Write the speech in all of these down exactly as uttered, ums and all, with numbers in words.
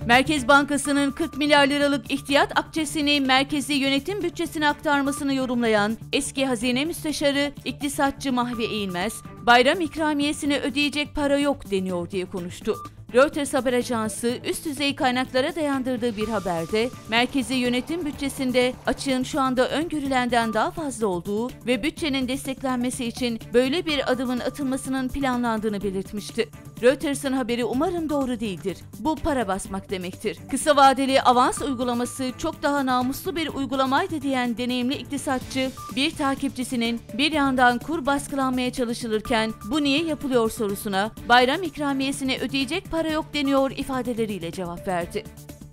Merkez Bankası'nın kırk milyar liralık ihtiyat akçesini merkezi yönetim bütçesine aktarmasını yorumlayan eski Hazine Müsteşarı İktisatçı Mahvi Eğilmez, bayram ikramiyesini ödeyecek para yok deniyor diye konuştu. Reuters haber ajansı üst düzey kaynaklara dayandırdığı bir haberde merkezi yönetim bütçesinde açığın şu anda öngörülenden daha fazla olduğu ve bütçenin desteklenmesi için böyle bir adımın atılmasının planlandığını belirtmişti. Reuters'ın haberi umarım doğru değildir. Bu para basmak demektir. Kısa vadeli avans uygulaması çok daha namuslu bir uygulamaydı diyen deneyimli iktisatçı, bir takipçisinin bir yandan kur baskılanmaya çalışılırken bu niye yapılıyor sorusuna bayram ikramiyesini ödeyecek para yok deniyor ifadeleriyle cevap verdi.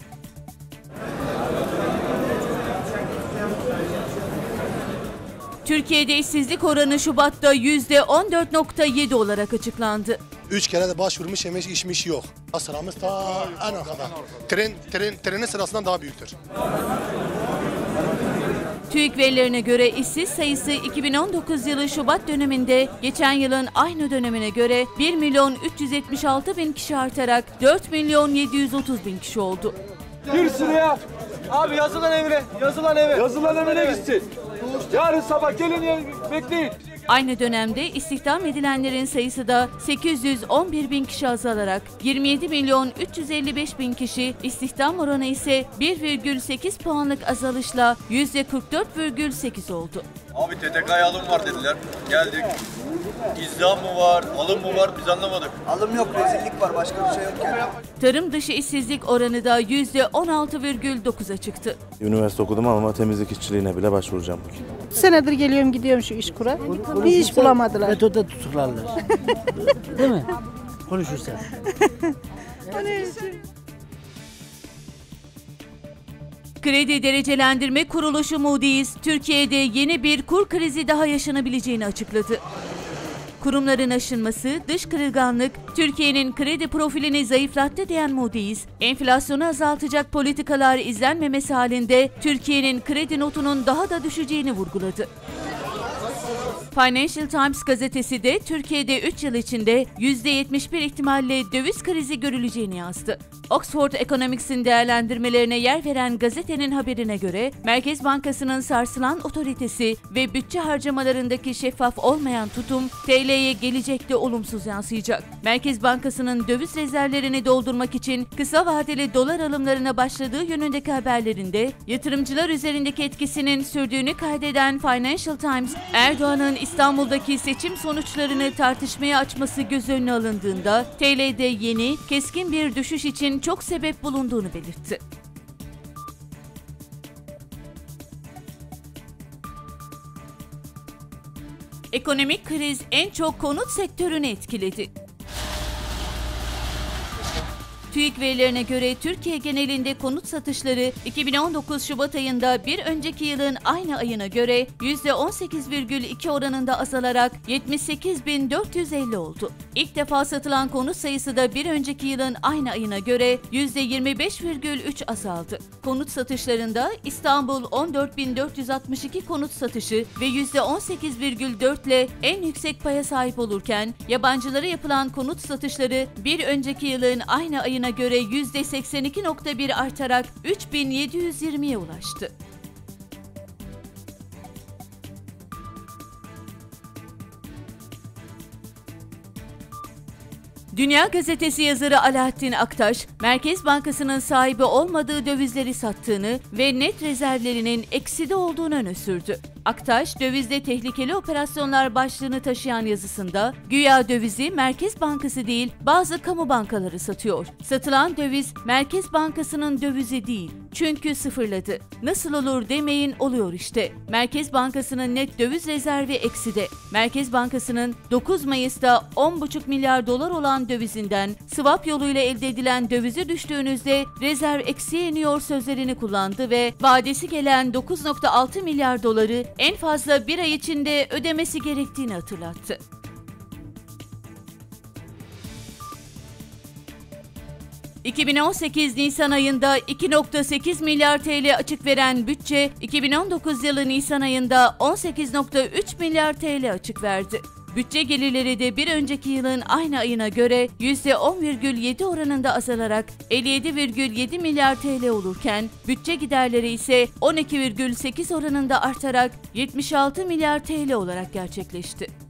Türkiye'de işsizlik oranı Şubat'ta yüzde on dört nokta yedi olarak açıklandı. Üç kere de başvurmuş, yemiş, içmiş yok. Sıramız ta en arkada. Tren, tren, trenin sırasından daha büyüktür. TÜİK verilerine göre işsiz sayısı iki bin on dokuz yılı Şubat döneminde geçen yılın aynı dönemine göre bir milyon üç yüz yetmiş altı bin kişi artarak dört milyon yedi yüz otuz bin kişi oldu. Gir sıraya. Abi yazılan emre, yazılan emre. Yazılan emre gitsin. Yarın sabah gelin bekleyin. Aynı dönemde istihdam edilenlerin sayısı da sekiz yüz on bir bin kişi azalarak yirmi yedi milyon üç yüz elli beş bin kişi, istihdam oranı ise bir virgül sekiz puanlık azalışla yüzde kırk dört virgül sekiz oldu. Abi T T K'ya alım var dediler. Geldik. İzdiham mı var, alım mı var biz anlamadık. Alım yok, rezillik var, başka bir şey yok yani. Tarım dışı işsizlik oranı da yüzde on altı virgül dokuza çıktı. Üniversite okudum ama temizlik işçiliğine bile başvuracağım. Senedir geliyorum gidiyorum şu İşkur'a. Bir iş bulamadılar. Metoda tutuklarlar. Değil mi? Konuşursa. Kredi Derecelendirme Kuruluşu Moody's, Türkiye'de yeni bir kur krizi daha yaşanabileceğini açıkladı. Kurumların aşınması, dış kırılganlık, Türkiye'nin kredi profilini zayıflattı diyen Moody's, enflasyonu azaltacak politikalar izlenmemesi halinde Türkiye'nin kredi notunun daha da düşeceğini vurguladı. Financial Times gazetesi de Türkiye'de üç yıl içinde yüzde yetmiş bir ihtimalle döviz krizi görüleceğini yazdı. Oxford Economics'in değerlendirmelerine yer veren gazetenin haberine göre Merkez Bankası'nın sarsılan otoritesi ve bütçe harcamalarındaki şeffaf olmayan tutum T L'ye gelecekte olumsuz yansıyacak. Merkez Bankası'nın döviz rezervlerini doldurmak için kısa vadeli dolar alımlarına başladığı yönündeki haberlerinde yatırımcılar üzerindeki etkisinin sürdüğünü kaydeden Financial Times, Erdoğan'ın İstanbul'daki seçim sonuçlarını tartışmaya açması göz önüne alındığında T L'de yeni, keskin bir düşüş için çok sebep bulunduğunu belirtti. Ekonomik kriz en çok konut sektörünü etkiledi. TÜİK verilerine göre Türkiye genelinde konut satışları iki bin on dokuz Şubat ayında bir önceki yılın aynı ayına göre yüzde on sekiz virgül iki oranında azalarak yetmiş sekiz bin dört yüz elli oldu. İlk defa satılan konut sayısı da bir önceki yılın aynı ayına göre yüzde yirmi beş virgül üç azaldı. Konut satışlarında İstanbul on dört bin dört yüz altmış iki konut satışı ve yüzde on sekiz virgül dört ile en yüksek paya sahip olurken yabancılara yapılan konut satışları bir önceki yılın aynı ayına göre yüzde seksen iki virgül bir artarak üç bin yedi yüz yirmiye ulaştı. Dünya Gazetesi yazarı Alaaddin Aktaş, Merkez Bankası'nın sahibi olmadığı dövizleri sattığını ve net rezervlerinin ekside olduğunu öne sürdü. Aktaş, dövizde tehlikeli operasyonlar başlığını taşıyan yazısında, güya dövizi Merkez Bankası değil, bazı kamu bankaları satıyor. Satılan döviz, Merkez Bankası'nın dövizi değil. Çünkü sıfırladı. Nasıl olur demeyin, oluyor işte. Merkez Bankası'nın net döviz rezervi ekside. Merkez Bankası'nın dokuz Mayıs'ta on buçuk milyar dolar olan dövizinden swap yoluyla elde edilen dövizi düştüğünüzde rezerv eksiye iniyor sözlerini kullandı ve vadesi gelen dokuz virgül altı milyar doları en fazla bir ay içinde ödemesi gerektiğini hatırlattı. iki bin on sekiz Nisan ayında iki virgül sekiz milyar T L açık veren bütçe, iki bin on dokuz yılı Nisan ayında on sekiz virgül üç milyar T L açık verdi. Bütçe gelirleri de bir önceki yılın aynı ayına göre yüzde on virgül yedi oranında azalarak elli yedi virgül yedi milyar T L olurken bütçe giderleri ise on iki virgül sekiz oranında artarak yetmiş altı milyar T L olarak gerçekleşti.